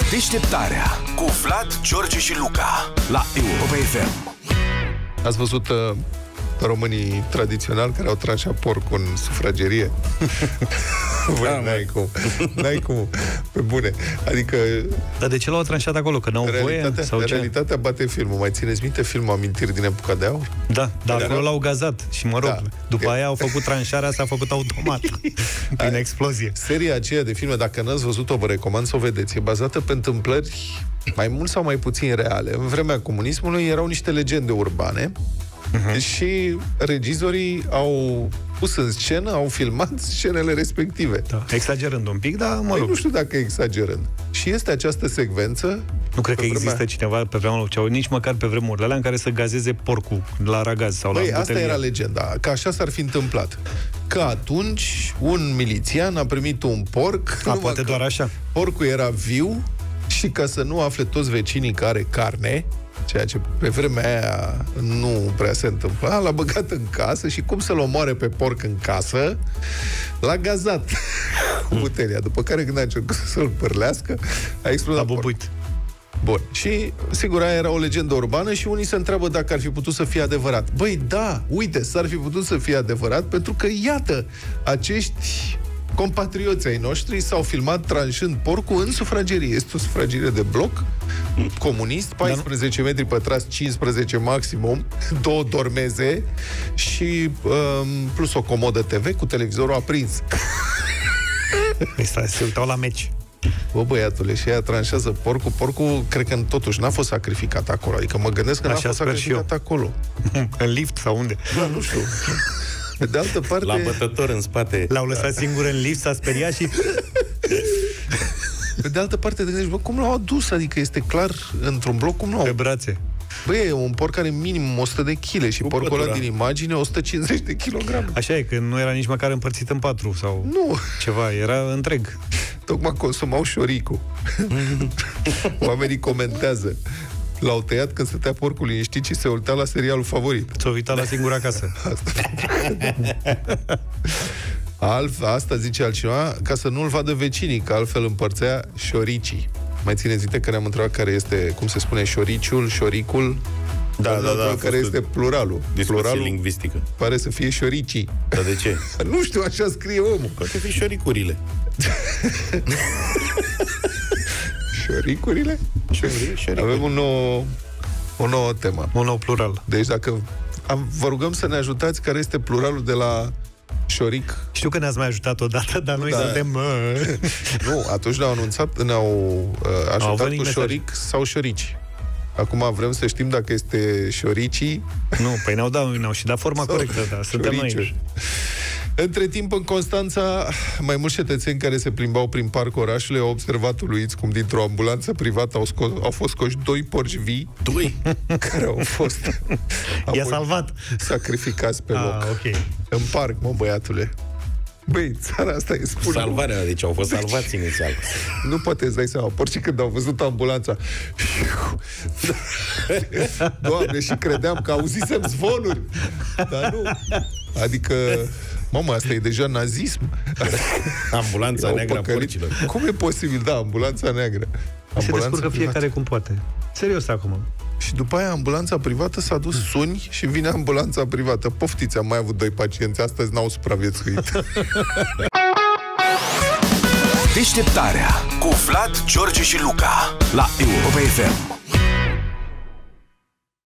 Deșteptarea cu Vlad, George și Luca la Europa FM. Ați văzut românii tradiționali care au tranșat porcul în sufragerie? Băi, n-ai cum, pe bune. Adică... Dar de ce l-au tranșat acolo? Că n-au voie? Sau ce? Realitatea bate filmul. Mai țineți minte filmul Amintiri din epoca de aur? Da, dar acolo l-au gazat. Și mă rog, după aia au făcut tranșarea, s-a făcut automat. Prin explozie. Seria aceea de filme, dacă n-ați văzut-o, vă recomand să o vedeți. E bazată pe întâmplări mai mult sau mai puțin reale. În vremea comunismului erau niște legende urbane și regizorii au pus în scenă, au filmat scenele respective. Da. Exagerând un pic, dar mă rog. Nu știu dacă exagerând. Și este această secvență. Nu cred că există cineva pe vremea lui, nici măcar pe vremurile alea în care să gazeze porcul la aragaz sau la butelie. Asta era legenda, că așa s-ar fi întâmplat. Că atunci un milițian a primit un porc. Poate doar așa. Porcul era viu și ca să nu afle toți vecinii că are carne, ceea ce pe vremea aia nu prea se întâmpla, l-a băgat în casă și cum să-l omoare pe porc în casă, l-a gazat cu butelia. După care, când a încercat să-l pârlească, a explodat porcul. Bun. Și, sigur, aia era o legendă urbană și unii se întreabă dacă ar fi putut să fie adevărat. Băi, da, uite, s-ar fi putut să fie adevărat, pentru că, iată, acești compatrioți ai noștri s-au filmat tranșând porcul în sufragerie. Este o sufragerie de bloc comunist, 14 metri pătrați, 15 maximum, 2 dormeze și plus o comodă TV cu televizorul aprins. Se uitau la meci. Bă, băiatule, și aia tranșează porcul. Porcul, cred că totuși n-a fost sacrificat acolo. Adică mă gândesc că n-a fost sacrificat acolo. În lift sau unde? Da, nu știu. Pe de altă parte... La bătător în spate. L-au lăsat singur în lift, s-a speriat și... Pe de altă parte, te gândești, bă, cum l-au adus? Adică este clar, într-un bloc, cum l-au... Pe brațe. Băi, e un porc care minim 100 de kg și porcul ăla din imagine 150 de kilograme. Așa e, că nu era nici măcar împărțit în 4 sau ceva, era întreg. Tocmai consumau șoricul. Oamenii comentează. L-au tăiat când stătea porcul liniștit și se uitea la serialul favorit. S-a uitat la Singura Casă. Asta zice altcineva, ca să nu-l vadă vecinii, că altfel împărțea șoricii. Mai țineți minte că ne-am întrebat care este, cum se spune, șoriciul, șoricul? Da, care este pluralul. Pluralul lingvistică. Pare să fie șoricii. Dar de ce? Nu știu, așa scrie omul. Poate fi șoricurile. Șoricurile? Avem o nouă temă. Un nou plural. Deci dacă vă rugăm să ne ajutați care este pluralul de la șoric. Știu că ne-ați mai ajutat odată, dar noi suntem... Nu, atunci ne-au ajutat cu șoric sau șorici. Acum vrem să știm dacă este șoricii. Nu, păi ne-au și dat forma corectă, da, suntem noi. Între timp, în Constanța, mai mulți cetățeni care se plimbau prin parcul orașului au observat uluiți cum dintr-o ambulanță privată au fost scoși 2 porci vii. 2? Care au fost i-a salvat. Sacrificați pe loc. Okay. În parc, mă, băiatule. Băi, țara asta e spune. Salvarea, deci au fost salvați inițial. Nu poate să dai seama, porcii când au văzut ambulanța. Doamne, și credeam că auzisem zvonuri. Dar nu. Adică, mamă, asta e deja nazism. Ambulanța neagră a porcilor. Cum e posibil, da, ambulanța neagră. Se descurcă fiecare cum poate. Serios acum. Și după aia ambulanța privată s-a dus suni și vine ambulanța privată. Poftiți, am mai avut 2 pacienți, astăzi n-au supraviețuit. Deșteptarea cu Vlad, George și Luca la Europa FM.